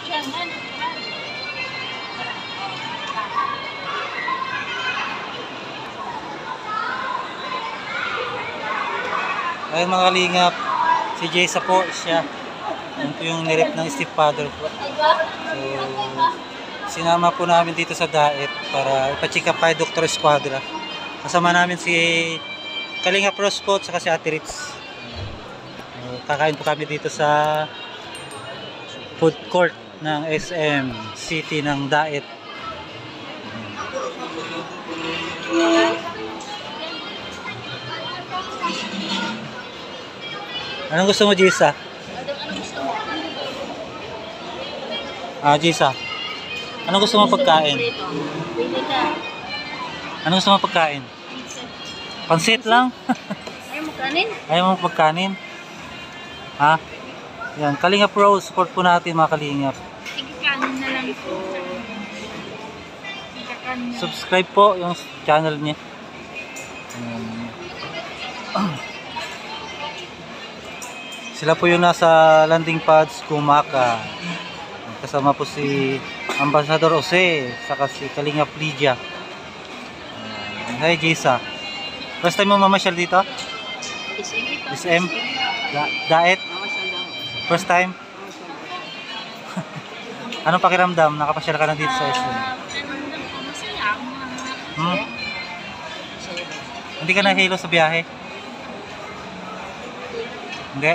Ayun mga kalingap, si Jessa po siya. Yan po yung nirep ng stepfather po. So, sinama po namin dito sa Daet para ipa-check up kay Dr. Esquadra. Kasama namin si Kalingap Rose po at saka si Ate Ritz. Kakain po kami dito sa food court ng SM City ng Daet. Anong gusto mo, Jessa? Jessa. Anong gusto mo pagkain? Anong gusto mo pagkain? Pansit lang? Ayaw mo kanin? Ayaw mo pagkanin? Ha? Yan, Kalingap Rose, support po natin mga Kalingap. Kanin na lang po. Subscribe po yung channel niya. Sila po yung nasa landing pads Kumaka. Kasama po si Ambassador Jose saka si Kalingap Lydia. Hi Jessa. First time mo mamasyal dito? SM? Daet? First time? Anong pakiramdam? Nakapasyal ka na dito sa SM? Hindi ka nahilo sa biyahe? Hindi?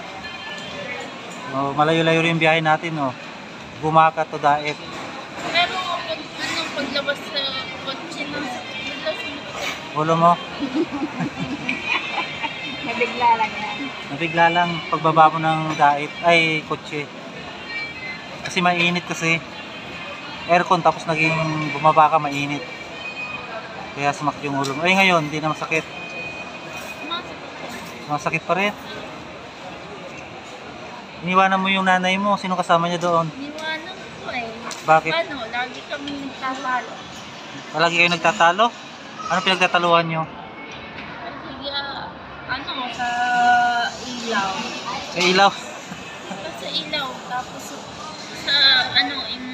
Oh, malayo-layo rin yung biyahe natin, oh. Kumaka to Daet. Pero paglabas sa kotse ng Ulo mo? nabigla lang yan. Nabigla lang pagbaba mo ng Daet, ay kotse. Kasi mainit kasi. Aircon tapos naging bumaba ka mainit. Kaya sumakit yung ulo mo. Ay ngayon, hindi na masakit. Masakit pa rin. Iniwanan mo yung nanay mo. Sino kasama niya doon? Iniwanan ko eh. Bakit? Lagi kami nagtatalo. Lagi kayo nagtatalo? Ano pinagtataluhan nyo? Kasi sa ilaw. Sa ilaw? Sa ilaw. Tapos sa yung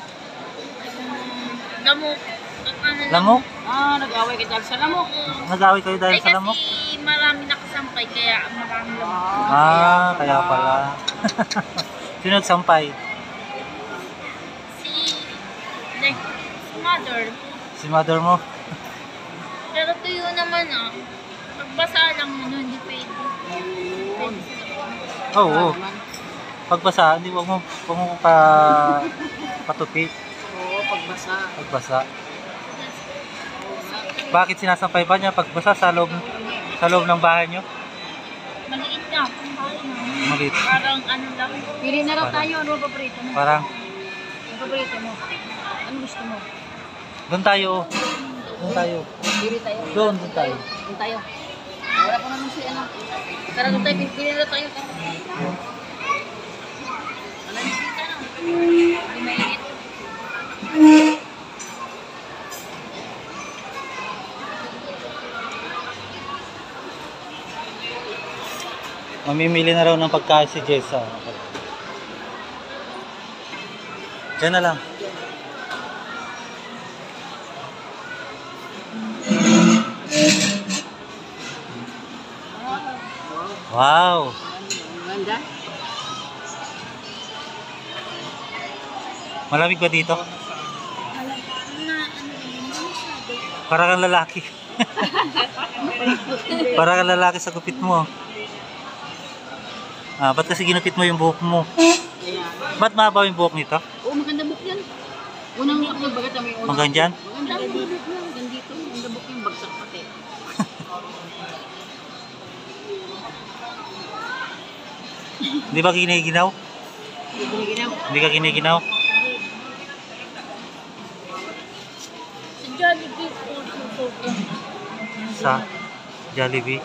lamok. Lamok? Nag-away kayo dahil sa lamok. Nag-away kayo dahil sa lamok? Kasi marami nakasampay kaya marami lamok. Kaya pala. Sino nagsampay? Si mother. Si mother mo? Pero tuyo naman pagbasa lang hindi pwede. Oo. Pagbasa, hindi wag mo patupi. Oo, pagbasa. Pagbasa. Bakit sinasampay pa niya pagbasa sa loob ng bahay niyo? Maliit na, kung bahay na. Maliit. Parang lang. Pili na lang tayo, ano paborito mo? Parang Ano paborito mo? Ano gusto mo? doon tayo. Doon tayo. Pili tayo. Doon tayo. Doon tayo. Wala pa naman si Tara doon tayo, pili na tayo. Wala na kita na. Hindi mainit. Mamimili na raw ng pagkain si Jessa. Diyan na lang. Wow! Ganda? Malamig ba dito? Para kang lalaki. Para kang lalaki sa gupit mo. Ba't kasi ginupit mo yung buhok mo? Ba't mahaba yung buhok nito? Oo, maganda buhok yan. Unang bagat may unang. Hanggang dyan? Maganda buhok yan. Hanggang dito. Maganda buhok yung bagsak pati. Hindi ba giniginaw? Giniginaw. Hindi ka giniginaw? Sa Jollibee po. Sa Jollibee?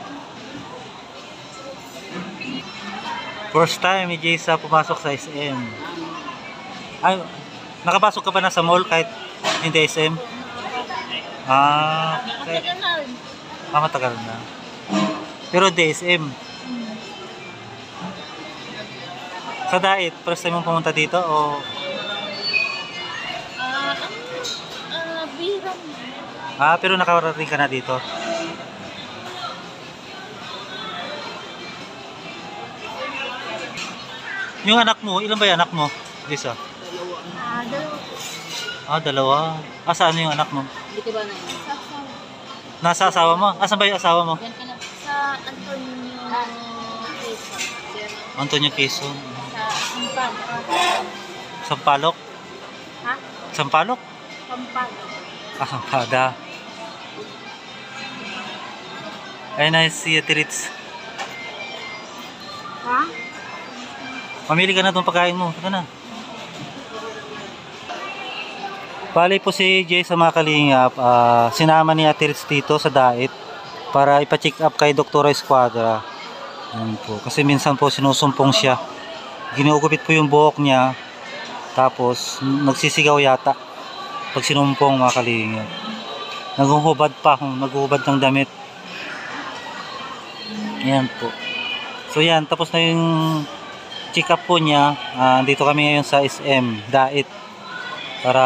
First time ni Jessa pumasok sa SM. Ay, nakapasok ka pa na sa mall kahit hindi SM? Matagal na rin. Matagal na. Pero hindi SM. Sa diet, first time mong pumunta dito o Bihira. pero nakarating ka na dito? Yung anak mo, ilan ba yung anak mo? Lisa? Dalawa. Dalawa. Saan yung anak mo? Dito ba na yun? Nasa asawa mo? Asan ba yung asawa mo? Yan ka na. Sa Antonio Quezon. Antonio Quezon. Sa Sampal. Sampalok? Ha? Sampalok? Sampal. Sampada. Ay, nice see you, Tirits. Ha? Mamili ka na itong pagkain mo. Saka na. Bali po si Jay sa mga kalingap, sinama ni Ate Ritz dito sa diet para ipa-check up kay Dr. Esquadra. Yan po. Kasi minsan po sinusumpong siya. Ginugupit po yung buhok niya. Tapos nagsisigaw yata pag sinumpong, mga kalingap. Naghuhubad pa, naghuhubad ng damit. Yan po. So yan, tapos na yung check up po niya. Dito kami ngayon sa SM diet para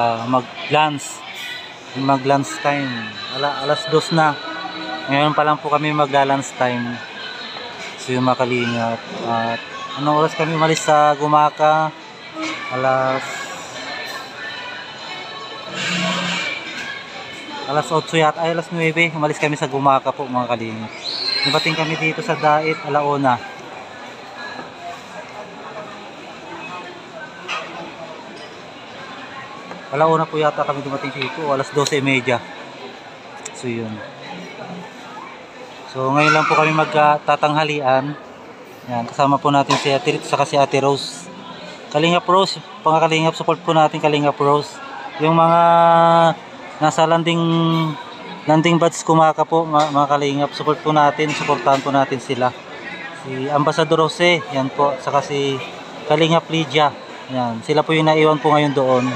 mag-lunch time. Alas 2 na. Ngayon pa lang po kami mag-lunch time. So yung mga kalingap. At anong oras kami umalis sa Gumaka? Alas 8 yata, ay alas 9, umalis kami sa Gumaka po, mga kalingap. Dumating kami dito sa diet, 1:00. Po yata kami dumating dito, alas 12:30. So yun. So ngayon lang po kami magtatanghalian. Yan, kasama po natin si Ate Ritz saka si Ate Rose. Kalingap Rose, mga kalingap, support po natin Kalingap Rose. Yung mga nasa landing batch Gumaka po, mga kalingap, support po natin, supportahan po natin sila. Si Ambassador Jose, yan po, saka si Kalingap Lydia. Yan, sila po yung naiwan po ngayon doon.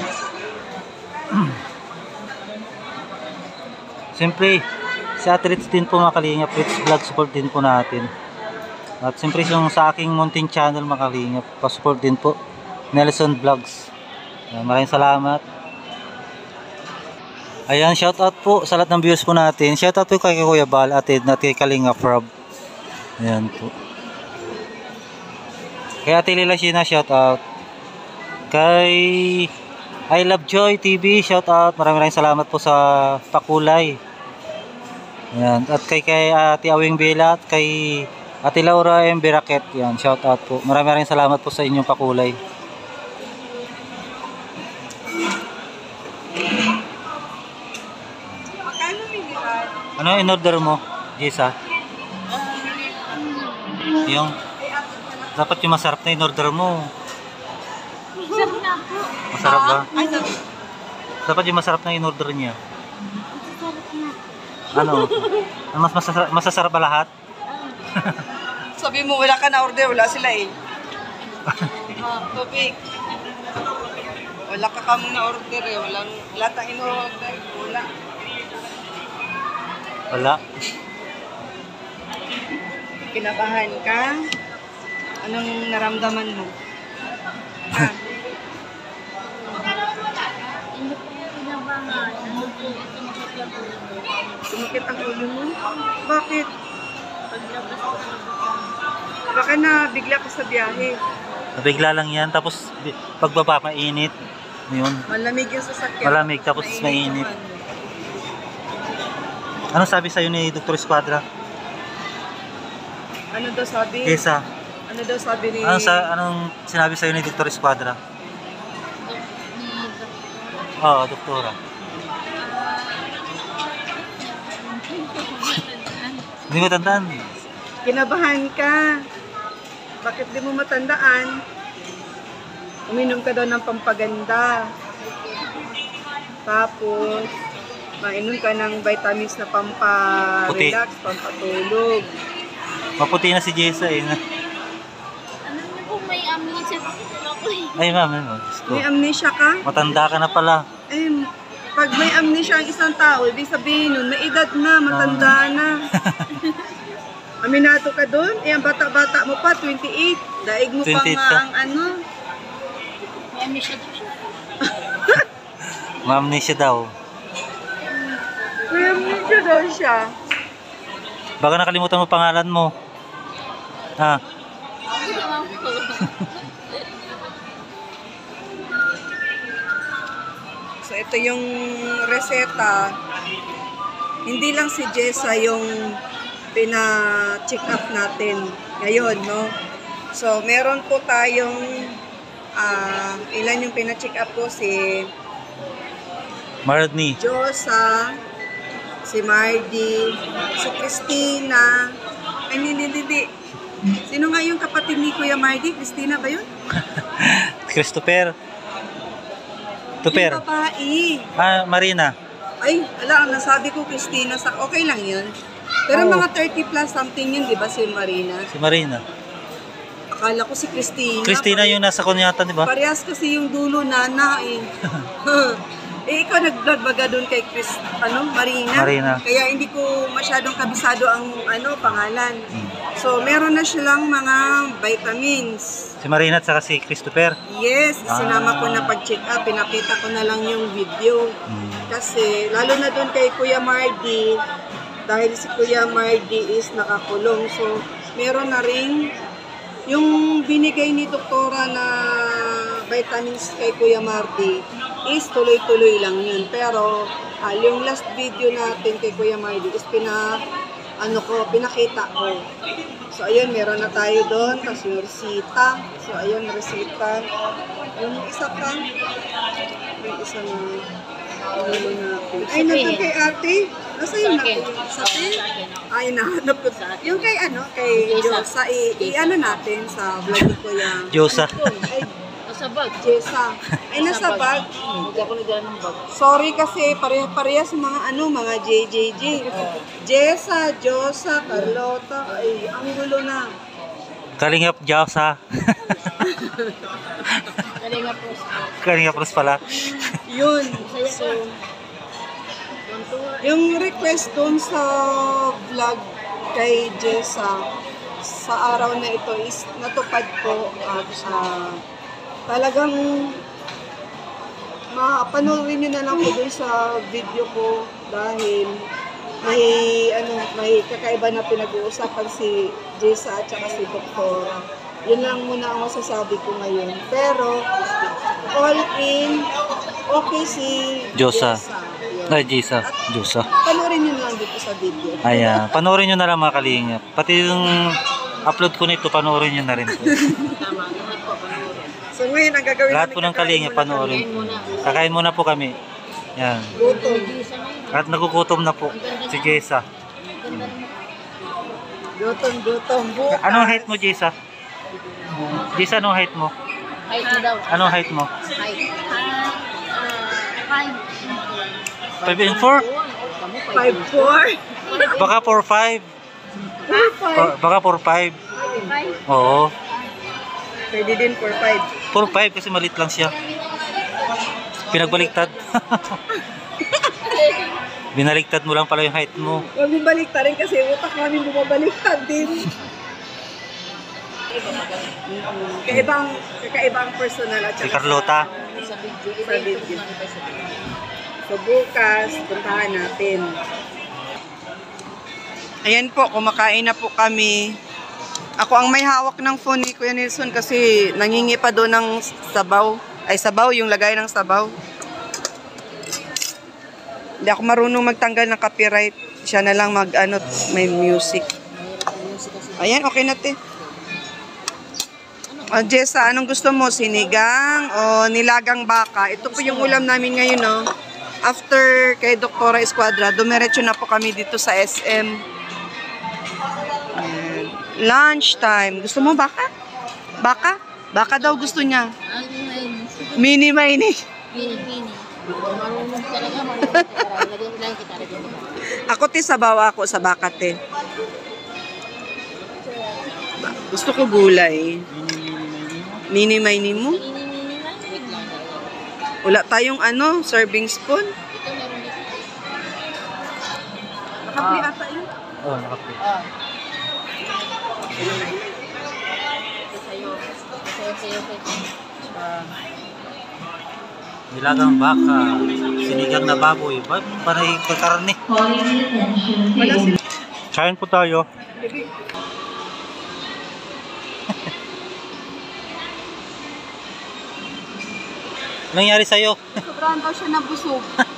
Siyempre, si Ate Ritz din po, mga kalingap, Ritz Vlog, support din po natin. At siyempre yung sa aking munting channel, mga kalingap, pa-support din po, Nelson Vlogs. Yan, maraming salamat. Ayan, shoutout po sa lahat ng viewers po natin. Shoutout po kay Kuya Bal, Ate Edna, at kay Kalingap Rob. Ayan po. Kay Ate Lila Shina, shoutout. Kay I Love Joy TV, shoutout. Maraming salamat po sa pakulay. Ayan. At kay Ate Awing Bela at kay Ate Laura M. Biraket. Ayan, shoutout po. Maraming salamat po sa inyong pakulay. Ano in-order mo, Jessa? Yung dapat yung masarap na in-order mo. Masarap na po. Masarap ba? Dapat yung masarap na in-order niya. Ano? Mas masasarap ba lahat? Sabi mo wala ka na order, wala sila eh. Tubig. Wala ka kamong na order eh, wala tayong in-order, wala. Wala. Kinabahan ka? Anong naramdaman mo? Hindi po kinabahan. Sumakit ang ulo mo? Bakit? Paglabas ko. Baka na bigla ka sa biyahe. Nabigla lang yan. Tapos pagbaba mainit. Yun. Malamig yung sasakyan. Malamig tapos mainit. Ano sabi sa'yo ni Dr. Esquadra? Ano daw sabi? Kesa, Ano daw sabi ni... anong sinabi sa'yo ni Dr. Esquadra? Oo, doktora. Hindi mo tandaan. Kinabahan ka. Bakit di mo matandaan? Uminom ka daw ng pampaganda. Tapos, mainom ka ng vitamins na pampa-relax, pampatulog. Maputi na si Jessa eh. Ano niyo po, may amnesia ako eh. Ay ma'am, Diyos ko. May amnesia ka? Matanda ka na pala. Eh, pag may amnesia ang isang tao, ibig sabihin nun, may edad na, matanda na. Aminado ka doon? Eh, ang bata-bata mo pa, 28. Daig mo pa 28 nga ka. ang ano. May amnesia daw siya. Ma-amnesia daw. May amnesia daw siya. Baka nakalimutan mo pangalan mo. Ha? Hindi naman po. So, ito yung reseta. Hindi lang si Jessa yung pina-check up natin ngayon, no? So, meron po tayong ilan yung pina-check up ko, si Marnie. Josa, si Mardy, si Christina. Ay, hindi. Sino nga yung kapatid ni Kuya Mardy? Christina ba yun? Christopher. Tuper. Yung babae. Ah, Marina. Ay, ala, ang nasabi ko Christina, okay lang yun. Pero Oo. mga 30 plus something yun, di ba, si Marina? Si Marina. Akala ko si Christina. Christina yung nasa kunyatan, di ba? Parehas kasi yung dulo, nana eh. Eh, ikaw nag-vlog baga doon kay Marina? Marina. Kaya hindi ko masyadong kabisado ang pangalan. So, meron na silang mga vitamins. Si Marina at saka si Christopher. Yes, sinama ko na pag-check up. Pinakita ko na lang yung video. Kasi, lalo na doon kay Kuya Mardy, dahil si Kuya Mardy is nakakulong. So, meron na rin yung binigay ni doktora na vitamins kay Kuya Mardy is tuloy-tuloy lang yun. Pero, yung last video natin kay Kuya Mardy is pinakita ko. So, ayun, meron na tayo doon. Tapos yung resita. So, ayun, resita. Yung isa pa. Yung isa na ulo natin. Ay, nandun kay ate. Nasa yun natin? Sa atin? Ay, nahanap ko. Yung kay kay Josa. I-ano natin sa vlog ni Kuya. Josa. Ay, Nasa bag. Jessa. Ay, nasa bag. Hindi ako nagdala ng bag. Sorry kasi parehas mga mga JJJ. Jessa, Josa, Carlota. Ay, ang gulo na. Kalingap Josa. Galing nga po. Kalingap Ros pala. Yun. So, yung request dun sa vlog kay Jessa sa araw na ito is natupad po at talagang mapanoorin nyo na lang po dun sa video ko dahil may kakaiba na pinag-uusapan si Jessa at saka si Doktora. Yun lang muna ang masasabi ko ngayon. Pero, all in, okay si Josa. Yun. Ay, Josa. Josa. Panoorin nyo na lang dito sa video. Ayan. Panoorin nyo na lang mga kalingap. Pati yung upload ko nito, panoorin nyo na rin po. Tama. Lahat po. Panoorin. So ngayon, ang gagawin Lahat namin, po ng kakain kalingap, muna panoorin. Muna. Kakain muna po kami. Yan. kami. Gutom. Isa na yun. At nagugutom na po si Jessa. Ganda rin. Gutom. Bukas. Anong height mo, Jessa? Jessa, anong height mo? Height mo daw. Anong height mo? Height. 5. 5 and 4? 5'4". Baka 4'5". 4'5". Baka 4'5". Oo. Pwede din 4'5". 4'5" kasi malit lang siya. Pinagbaliktad. Binaliktad mo lang pala yung height mo. Huwag mong balikta rin kasi utak namin bumabaliktad din. Kakaibang personal at Si saka Carlota. Sa video. Sa video. So bukas, puntahan natin. Ayan po, kumakain na po kami. Ako ang may hawak ng phone ni Kuya Nelson kasi nangingi pa doon ng sabaw. Ay, sabaw, yung lagay ng sabaw. Hindi ako marunong magtanggal ng copyright. Siya na lang may music. Ayan, okay na te. Jessa, anong gusto mo? Sinigang o nilagang baka? Ito po yung ulam namin ngayon, no? After kay Doktora Esquadra, dumiretso na po kami dito sa SM. Lunch time. Gusto mo baka? Baka? Baka daw gusto niya. Mini. Pini. Marunong talaga. Lagyan lang kita. Ako te, sabaw ako sa baka te. Gusto ko gulay. Mini mo? Wait lang. Wala tayong serving spoon. Ito meron dito. Nakapli ata yun. Oo, nakapi. Sa'yo. Sa'yo. Nilagang baka, sinigang na baboy, panay karne. Kain po tayo. Nangyari sa'yo? Sobrang daw siya nabusog.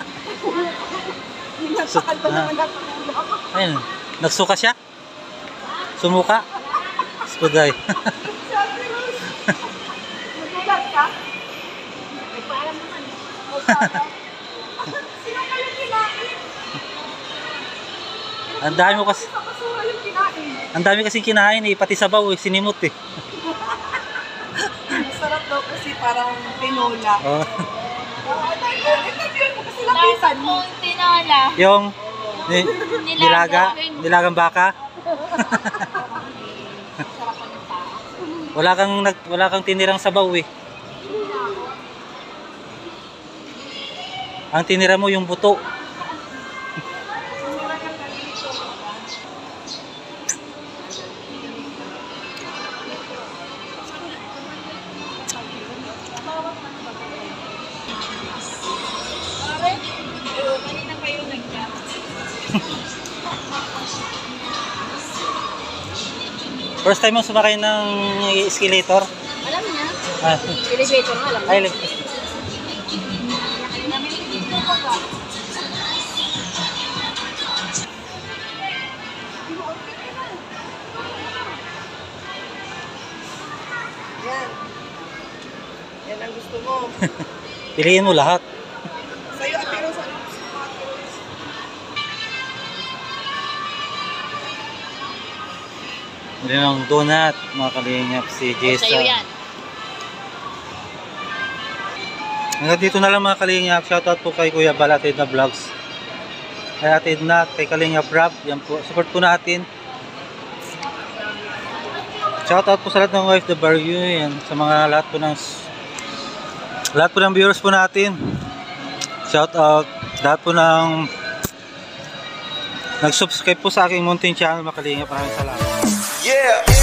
Nagpakal ba naman natulog? Ayun, nagsuka siya? Sumuka? Skuday. Nagulat ka? Nagpaalam naman. Sino kayo kinain? Ang dami mo kasi, Sa basura yung kinain. ang dami kasing kinain eh, pati sabaw eh, sinimot eh. Sarap daw kasi parang tinola. Oh. Interview mo kasi lapisan mo. Tinola. Yung nilagang baka. Wala kang tinirang sabaw eh. Ang tinira mo yung buto. First time mo sumakay ng escalator? Alam niya. Ah, Elevator nga, alam ay, niya. Yan. Yan ang gusto mo. piliin mo lahat. Sa'yo, pero sa Hindi ng donut, mga kalingap, si Jessa. Sa'yo yan. Hanggang dito na lang mga kalingap. Shoutout po kay Kuya Bal, Ate Edna Vlogs. Kay Ate Edna, kay Kalingap Rob. Yan po, support po natin. Shoutout po sa lahat ng OFW. Yan, sa mga lahat po ng viewers po natin. Shoutout. Lahat po ng nag-subscribe po sa aking munting channel, mga kalingap. Maraming salamat. Yeah.